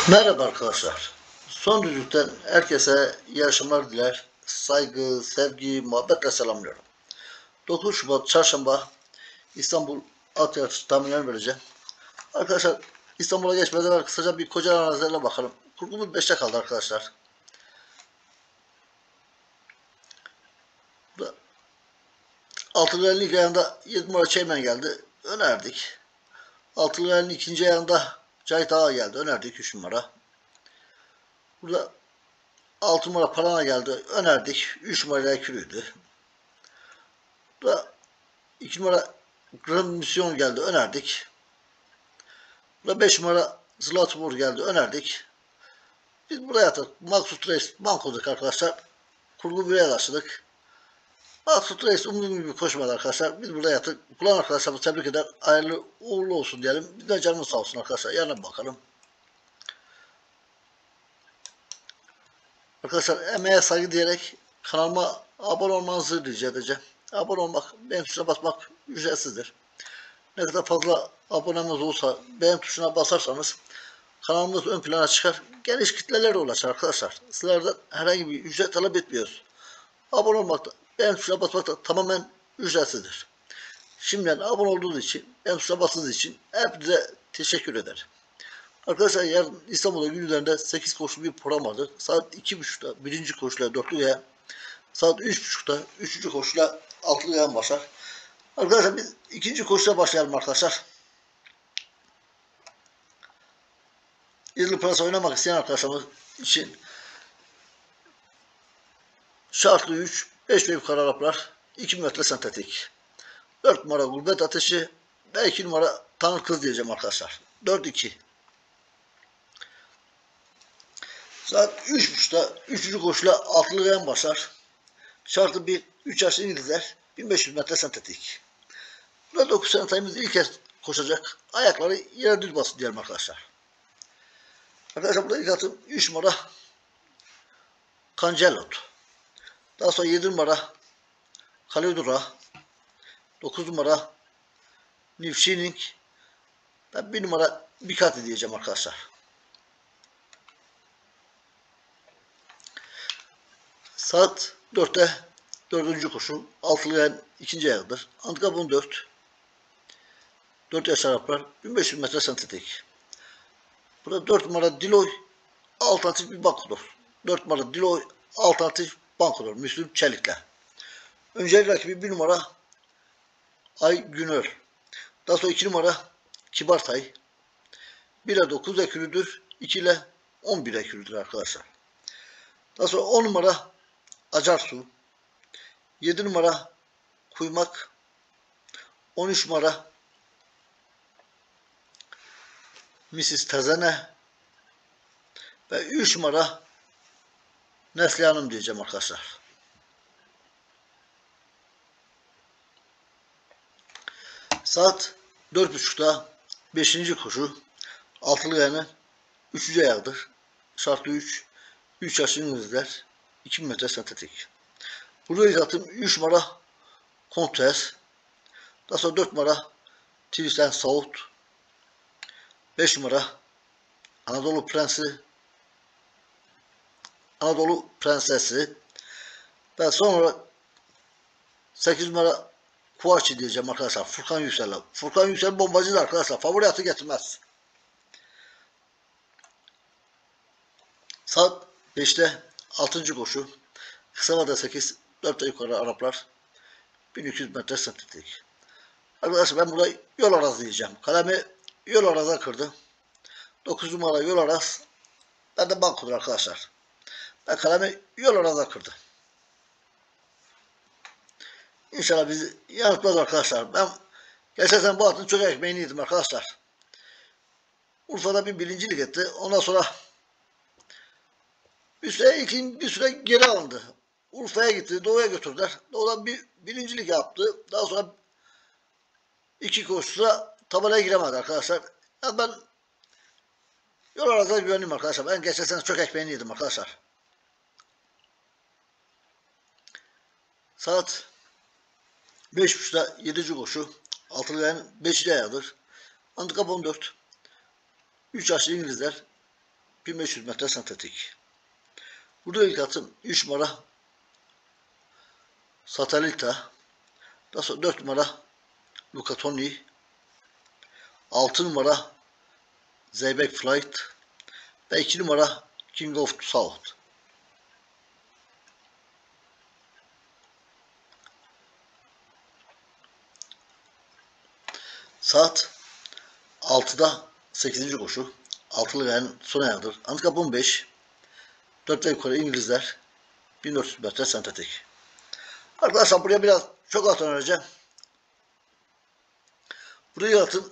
Merhaba arkadaşlar. Son düzlükten herkese iyi akşamlar diler. Saygı, sevgi, muhabbetle selamlıyorum. 9 Şubat Çarşamba İstanbul at yarışı tahminlerini vereceğim. Arkadaşlar İstanbul'a geçmeden evvel kısaca bir Kocaeli arazilerine bakalım. Kurgumuz 5'te kaldı arkadaşlar. Burada Altılı ilk ayağında 7 numara Çeymen geldi. Önerdik. Altılı ikinci ayağında Cahit Ağa geldi. Önerdik 3 numara. Burada 6 numara Palana geldi. Önerdik. 3 numarayla ekürüydü. Burada 2 numara Grand Mission geldi. Önerdik. Burada 5 numara Zlatibor geldi. Önerdik. Biz buraya attık. Maksut Reis bankodik arkadaşlar. Kurgu bireye başladık. Maksut Reis umduğum gibi koşmadı arkadaşlar. Biz burada yattık. Kullanan arkadaşlarımızı tebrik eder. Hayırlı uğurlu olsun diyelim. Bir de canımız sağ olsun arkadaşlar. Yarına bakalım. Arkadaşlar emeğe saygı diyerek kanalıma abone olmanızı rica edeceğim. Abone olmak, beğen tuşuna basmak ücretsizdir. Ne kadar fazla abonemiz olsa beğen tuşuna basarsanız kanalımız ön plana çıkar. Geniş kitlelere ulaşır arkadaşlar. Sizlerden herhangi bir ücret talep etmiyoruz. Abone olmak da beğen tuşuna basmak da tamamen ücretsizdir. Şimdiden abone olduğunuz için, beğen tuşuna bastığınız için hepinize teşekkür ederim. Arkadaşlar yarın İstanbul'da gün üzerinde 8 koşulu bir program vardır. Saat 2.30'da birinci koşuyla dörtlü yaya, saat 3.30'da 3. koşuyla altılı yaya başlar. Arkadaşlar biz ikinci koşuya başlayalım arkadaşlar. İzli Plus oynamak isteyen arkadaşlarımız için şartlı 3, 5 ve yukarı Araplar, 2 metre sentetik. 4 numara Gurbet Ateşi ve 2 numara Tanrı Kız diyeceğim arkadaşlar. 4-2. Saat 3.30'da 3. koşuyla altılı yaya başlar. Şartlı 1, 3 yaşlı İngilizler, 1500 metre sentetik. Burada 9 sene sayımız ilk kez koşacak. Ayakları yere düz basın diyelim arkadaşlar. Arkadaşlar burada ilk atım 3 numara Cancelot. Daha sonra 7 numara Kalidura. 9 numara New Shining. Ben 1 numara Bikati diyeceğim arkadaşlar. Saat 4'te 4. koşu. Altılı yayın 2. ayağıdır. Antikapon 4. 4 yaş Araplar. 1500 metre sentetik. Burada 4 numara Diloy alternatif bir bankodur. 4 numara Diloy alternatif bankodur. Müslüm Çelik'le. Öncelikle rakibi 1 numara Ay Günör. Daha sonra 2 numara Kibartay. 1 ile 9 ekürüdür. 2 ile 11 ekürüdür arkadaşlar. Daha sonra 10 numara Acarsu. 7 numara Kuymak. 13 numara Mrs. Tezene ve 3 numara Neslihan Hanım diyeceğim arkadaşlar. Saat 4.30'da 5. koşu. Altılı yayını 3. ayağıdır. Şartlı 3. 3 yaşlı İngilizler. 2 metre sentetik. Burada ilk atım 3 numara Contes. Daha sonra 4 numara Twist and South. 5 numara Anadolu Prensi. Anadolu Prensesi. Ve sonra 8 numara Kuvaçi diyeceğim arkadaşlar. Furkan Yüksel'le. Furkan Yüksel bombacıdır arkadaşlar. Favori atı getirmez. Saat 5'te 6. koşu. Kısa vada 8. 4'te yukarı Araplar. 1200 metre sentetik. Arkadaşlar ben burada yol araz diyeceğim. Kalemi yol araza kırdı. 9 numara yol araz. Ben de bankodur arkadaşlar. Ben kalemi yol araza kırdı. İnşallah bizi yanıltmaz arkadaşlar. Ben gerçekten bu atın çok ekmeğini yedim arkadaşlar. Urfa'da bir birincilik etti. Ondan sonra bir süre geri alındı. Urfa'ya gitti. Doğu'ya götürdüler. Doğu'dan bir birincilik yaptı. Daha sonra 2 koşuda tabelaya giremedi arkadaşlar. Yani ben yol araza güvenliyim arkadaşlar. Ben gerçekten çok ekmeğini yedim arkadaşlar. Saat 5.30'da 7. koşu. Altılı yayın 5. ayağıdır. Antikap 14. 3 yaşlı İngilizler. 1500 metre sentetik. Burada ilk atım 3 numara Satellita. Daha sonra 4 numara Luca Toni. 6 numara Zeybek Flight. Ve 2 numara King of the South. Saat 6'da 8. koşu. Altılı gayenin son ayağıdır. Handikap 15. 4 ve yukarı İngilizler. 1400 metre sentetik. Arkadaşlar buraya biraz çok at önereceğim. Buraya atın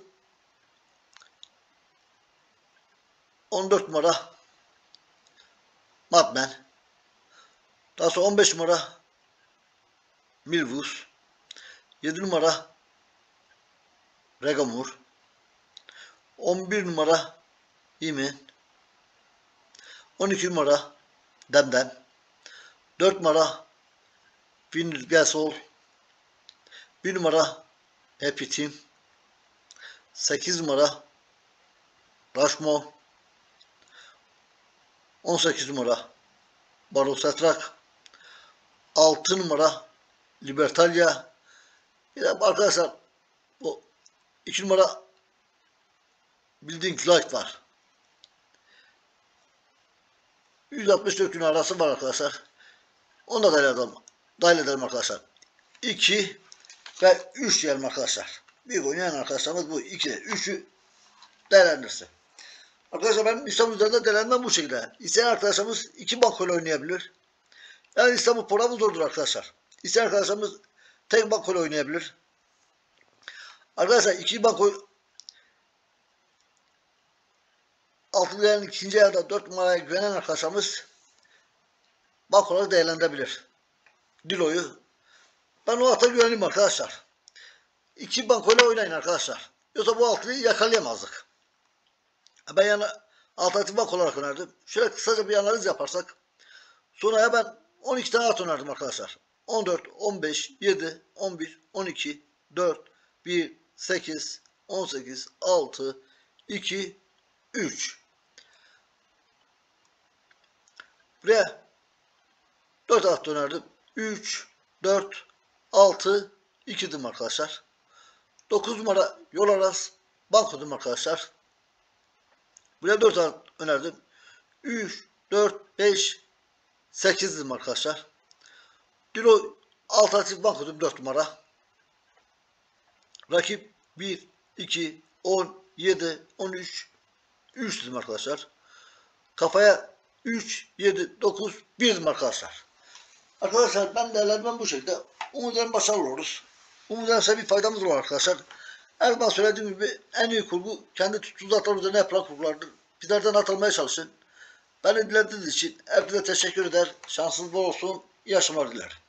14 numara Madman. Daha sonra 15 numara Milvus. 7 numara Regamur. 11 numara Yemin. 12 numara Demdem. 4 numara Vin Gasol. 1 numara Happy Team. 8 numara Rashmo. 18 numara Barosetrak. 6 numara Libertalia. Bir de arkadaşlar bu 2 numara Building Light var. 164 gün arası var arkadaşlar. Onu da dahil edelim arkadaşlar. 2 ve 3 diyelim arkadaşlar. Büyük oynayan arkadaşlarımız bu 2'de 3'ü değerlendirsin. Arkadaşlar benim İstanbul üzerinde değerlendirmem bu şekilde. İsteyen arkadaşlarımız 2 bankoyla oynayabilir. Yani İstanbul programı zordur arkadaşlar. İsteyen arkadaşlarımız tek bankoyla oynayabilir. Arkadaşlar 2 bankoy altılı gayenin ikinci ayağında 4 numaraya güvenen arkadaşlarımız bank olarak değerlendirebilir. Dilo'yu. Ben o ata güvenim arkadaşlar. 2 bankoyla oynayın arkadaşlar. Yoksa bu altıyı yakalayamazdık. Ben yani alternatif bank olarak önerdim. Şöyle kısaca bir analiz yaparsak. Sonraya ben 12 tane at önerdim arkadaşlar. 14, 15, 7, 11, 12, 4, 1, 8, 18, 6, 2, 3. Buraya 4 at önerdim. 3, 4, 6, 2'dim arkadaşlar. 9 numara yol arası bankoydum arkadaşlar. Buraya 4 at önerdim. 3, 4, 5, 8'dim arkadaşlar. Dilo alternatif bankoydum 4 numara. Rakip 1, 2, 10, 7, 13, 3 dedim arkadaşlar. Kafaya 3, 7, 9, 1 dedim arkadaşlar. Arkadaşlar ben değerlendirmem bu şekilde. Umuyorum başarılı oluruz. Umuyorum size bir faydamız olur arkadaşlar. Her zaman söylediğim gibi en iyi kurgu kendi tuttuğunuz atlar üzerine yapılan kurgulardır. Bizlerden atılmaya çalışın. Beni dinlediğiniz için hepinize teşekkür eder. Şansınız bol olsun. İyi yaşamlar dilerim.